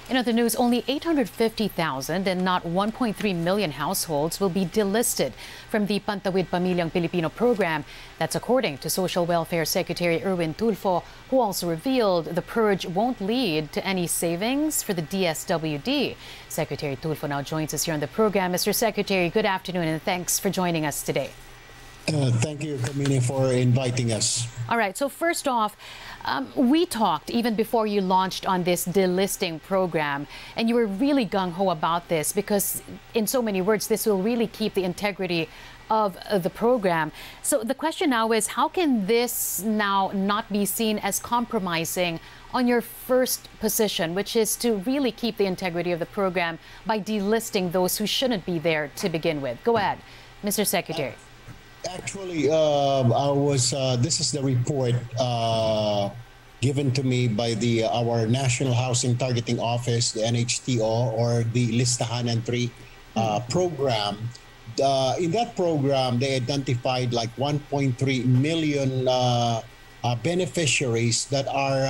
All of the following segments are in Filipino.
In other news, only 850,000 and not 1.3 million households will be delisted from the Pantawid Pamilyang Pilipino program. That's according to Social Welfare Secretary Erwin Tulfo, who also revealed the purge won't lead to any savings for the DSWD. Secretary Tulfo now joins us here on the program. Mr. Secretary, good afternoon and thanks for joining us today. Thank you, Kamini, for inviting us. All right. So first off, we talked even before you launched on this delisting program, and you were really gung-ho about this because, in so many words, this will really keep the integrity of the program. So the question now is, how can this now not be seen as compromising on your first position, which is to really keep the integrity of the program by delisting those who shouldn't be there to begin with? Go ahead, Mr. Secretary. Actually, this is the report given to me by our National Housing Targeting Office, the NHTO, or the Listahanan 3 program. In that program, they identified like 1.3 million beneficiaries that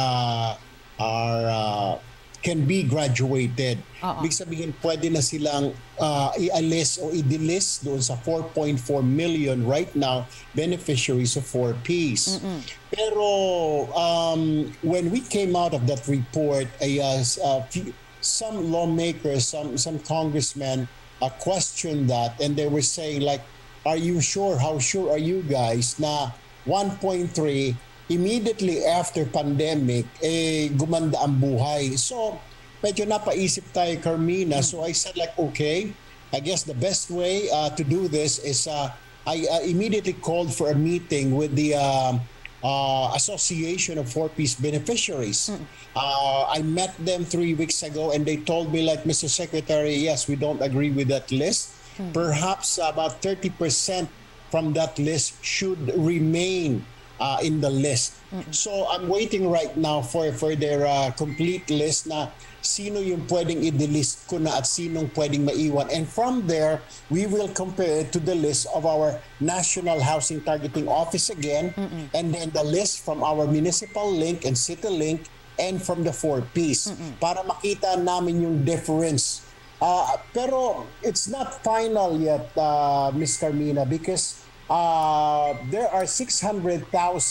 can be graduated. Ibig sabihin, pwede na silang i-alis o i-delist doon sa 4.4 million right now beneficiaries of 4Ps. Pero when we came out of that report, some lawmakers, some congressmen questioned that, and they were saying like, are you sure? How sure are you guys na 1.3 immediately after pandemic, gumanda ang buhay. So, medyo napaisip tayo, Carmina. So I said like, okay, I guess the best way to do this is I immediately called for a meeting with the Association of 4Ps beneficiaries. I met them 3 weeks ago and they told me like, Mr. Secretary, yes, we don't agree with that list. Perhaps about 30% from that list should remain in the list. So I'm waiting right now for their complete list na sino yung pwedeng i-delist ko na at sinong pwedeng maiwan. And from there, we will compare it to the list of our National Housing Targeting Office again, and then the list from our Municipal Link and City Link and from the 4Ps para makita namin yung difference. Pero it's not final yet, Ms. Carmina, because there are 600,000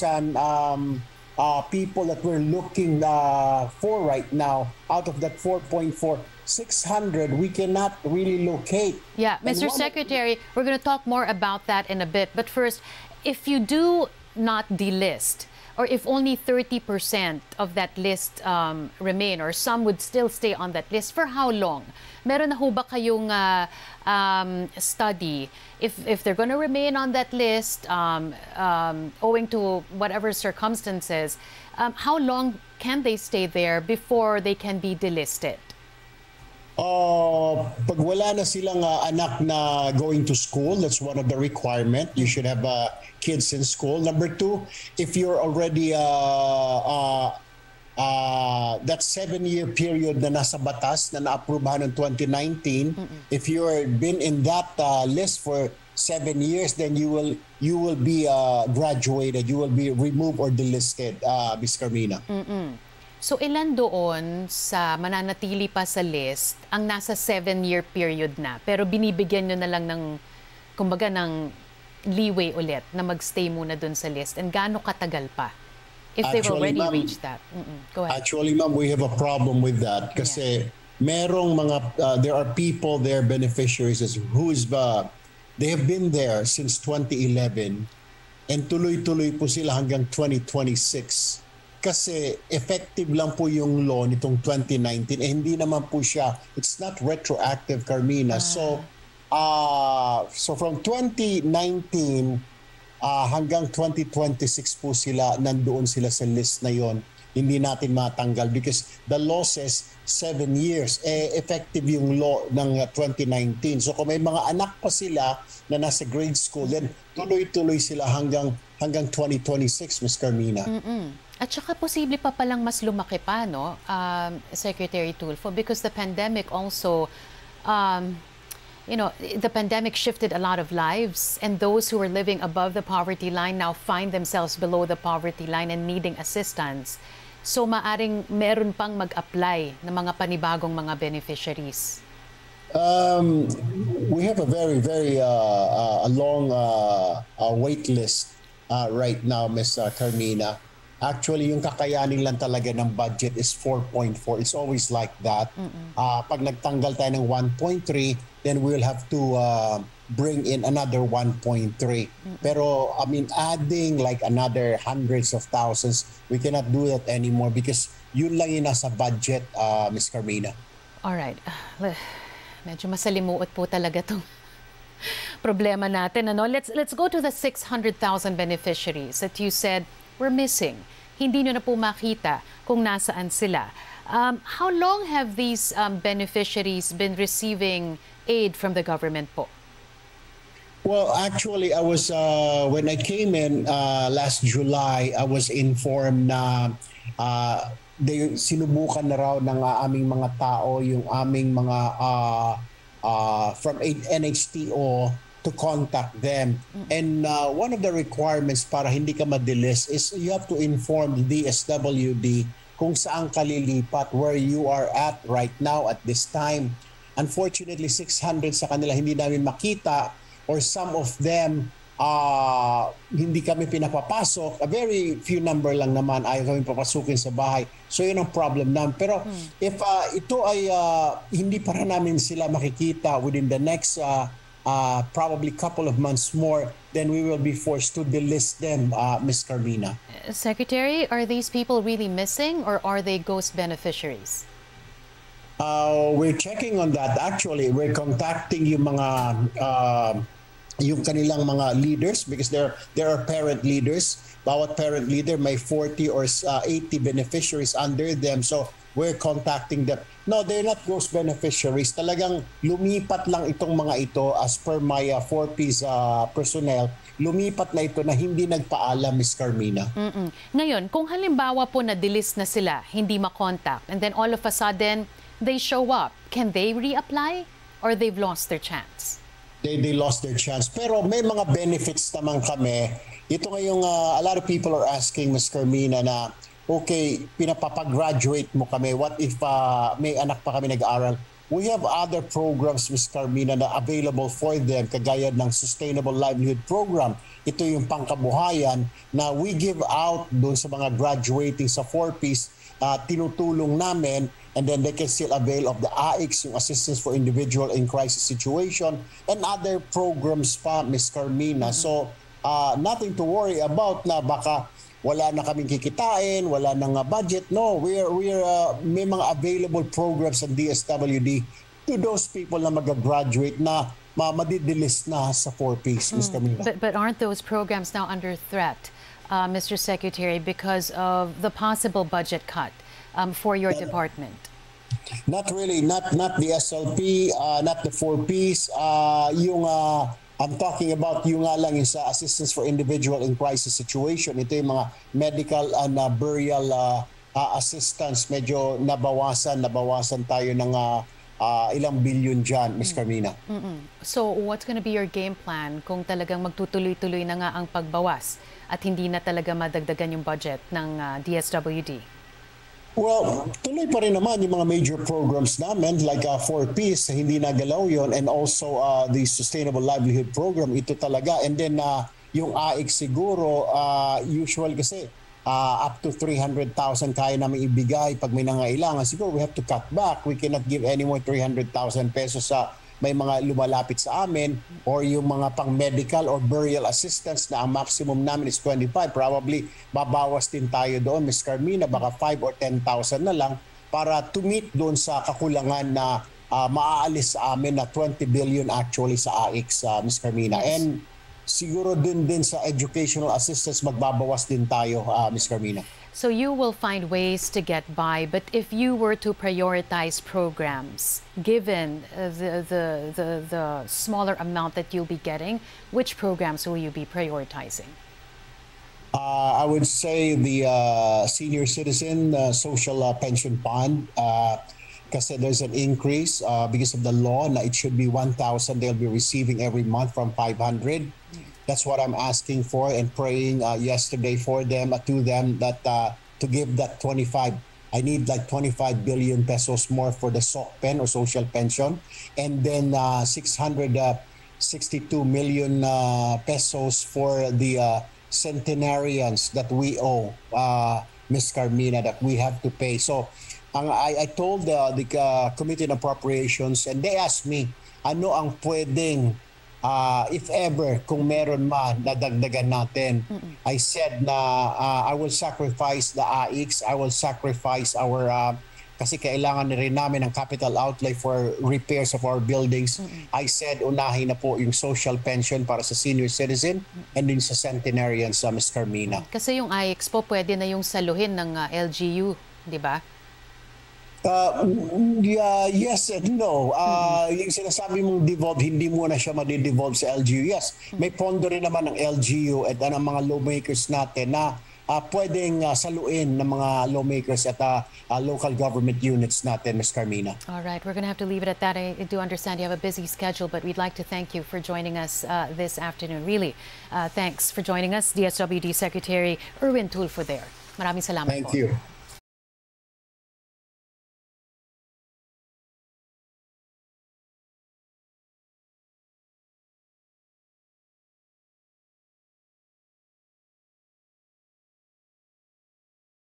people that we're looking for right now. Out of that 4.4, 600 we cannot really locate. Yeah, Mr. Secretary, we're going to talk more about that in a bit. But first, if you do not delist, or if only 30% of that list remain, or some would still stay on that list, for how long? Meron na ho ba kayong study if they're going to remain on that list owing to whatever circumstances, how long can they stay there before they can be delisted? Pag wala na silang anak na going to school, that's one of the requirement. You should have kids in school. Number two, if you're already that 7-year period na nasa batas na naaprubahan ng 2019, if you're been in that list for 7 years, then you will be graduated, you will be removed or delisted, Ms. Carmina. So ilan doon sa mananatili pa sa list ang nasa 7-year period na, pero binibigyan nyo na lang ng, kumbaga, ng leeway ulit na magstay muna doon sa list, and gaano katagal pa? If they've already reached that. Go ahead. Actually, ma'am, we have a problem with that kasi merong mga, there are people there, beneficiaries, they have been there since 2011 and tuloy-tuloy po sila hanggang 2026. Kasi effective lang po yung law nitong 2019 eh hindi naman po siya, it's not retroactive, Carmina. So from 2019 hanggang 2026 po sila, nandoon sila sa list na yon. Hindi natin matanggal because the law says 7 years. Effective yung law ng 2019. So kung may mga anak pa sila na nasa grade school, then tuloy-tuloy sila hanggang 2026, Ms. Carmina. At saka posible pa palang mas lumaki pa, no, Secretary Tulfo, because the pandemic also, the pandemic shifted a lot of lives, and those who were living above the poverty line now find themselves below the poverty line and needing assistance. So maaring meron pang mag-apply ng mga panibagong mga beneficiaries. We have a very a long wait list right now, Ms. Carmina. Actually, yung kakayanin lang talaga ng budget is 4.4. It's always like that. Pag nagtanggal tayo ng 1.3, then we'll have to bring in another 1.3. Pero, I mean, adding like another hundreds of thousands, we cannot do that anymore because yun lang yung nasa budget, Ms. Carmina. All right. Medyo masalimuot po talaga itong problema natin. Ano? Let's go to the 600,000 beneficiaries that you said were missing. Hindi nyo na po makita kung nasaan sila. How long have these beneficiaries been receiving aid from the government po? Well, actually, I was when I came in last July, I was informed na sinubukan na raw ng aming mga tao yung aming mga from NHTO to contact them. And one of the requirements para hindi ka madilis is you have to inform the DSWD kung saan ka lilipat, where you are at right now at this time. Unfortunately, 600 sa kanila hindi namin makita, or some of them hindi kami pinapapasok. A very few number lang naman ayaw kami papasukin sa bahay. So yun ang problem namin. Pero if ito ay hindi pa rin namin sila makikita within the next probably couple of months more, then we will be forced to delist them, Ms. Carmina. Secretary, are these people really missing or are they ghost beneficiaries? We're checking on that. Actually, we're contacting yung mga yung kanilang mga leaders because there are parent leaders. Bawat parent leader may 40 or 80 beneficiaries under them. So we're contacting them. No, they're not ghost beneficiaries. Talagang lumipat lang itong mga ito as per my 4Ps personnel. Lumipat na ito na hindi nagpaalam, Ms. Carmina. Ngayon, kung halimbawa po na-delist na sila, hindi makontak, and then all of a sudden, they show up, can they reapply or they've lost their chance? They lost their chance. Pero may mga benefits naman kami. Ito ngayong a lot of people are asking, Ms. Carmina, na okay, pinapapag-graduate mo kami. What if may anak pa kami nag-aaral? We have other programs, Ms. Carmina, na available for them, kagaya ng Sustainable Livelihood Program. Ito yung pangkabuhayan na we give out doon sa mga graduating sa 4Ps, tinutulong namin, and then they can still avail of the AICS, yung Assistance for Individual in Crisis Situation, and other programs pa, Ms. Carmina. So, nothing to worry about na baka wala na kaming kikitain, wala nang budget. No, we're may mga available programs sa DSWD to those people na mag-graduate na madidelist na sa 4Ps, Ms. Carmina. But aren't those programs now under threat, Mr. Secretary, because of the possible budget cut for your department? Not really, not the SLP, not the 4Ps. I'm talking about yung nga lang yung sa Assistance for Individual in Crisis Situation. Ito yung mga medical and burial assistance. Medyo nabawasan tayo ng ilang billion dyan, Ms. Carmina. So what's going to be your game plan kung talagang magtutuloy-tuloy na nga ang pagbawas at hindi na talaga madagdagan yung budget ng DSWD? Well, tuloy pa rin naman yung mga major programs namin like 4Ps, hindi nagalaw yon, and also the Sustainable Livelihood Program, ito talaga. And then yung AIC siguro, usual kasi up to 300,000 kaya namin ibigay pag may nangailangan. Siguro we have to cut back. We cannot give any more 300,000 pesos sa may mga lumalapit sa amin, or yung mga pang medical or burial assistance na ang maximum namin is 25. Probably babawas din tayo doon, Ms. Carmina, baka 5 or 10,000 na lang para to meet doon sa kakulangan na maaalis sa amin na 20 billion actually sa AICS, Ms. Carmina. Yes. And siguro din sa educational assistance magbabawas din tayo, Ms. Carmina. So you will find ways to get by, but if you were to prioritize programs, given the smaller amount that you'll be getting, which programs will you be prioritizing? I would say the senior citizen social pension fund, kasi there's an increase because of the law na it should be 1,000 they'll be receiving every month from 500. That's what I'm asking for and praying yesterday for them, to them, that to give that 25. I need like 25 billion pesos more for the SOCPEN or social pension, and then 662 million pesos for the centenarians that we owe, Ms. Carmina, that we have to pay. So I told the Committee on Appropriations, and they asked me, ano ang pwedeng, if ever, kung meron man, nadagdagan natin. I said na I will sacrifice the AIX, I will sacrifice our, kasi kailangan na rin namin ng capital outlay for repairs of our buildings. I said, unahin na po yung social pension para sa senior citizen and din sa centenarians, Ms. Carmina. Kasi yung AIX po, pwede na yung saluhin ng LGU, di ba? Yes and no. Yung sinasabi mong devolve, hindi mo na siya madi-devolve sa LGU. Yes, may pondo rin naman ng LGU at ng mga lawmakers natin na pwedeng saluin ng mga lawmakers at local government units natin, Ms. Carmina. All right, we're going to have to leave it at that. I do understand you have a busy schedule, but we'd like to thank you for joining us this afternoon. Really, thanks for joining us, DSWD Secretary Erwin Tulfo there. Maraming salamat po. Thank you.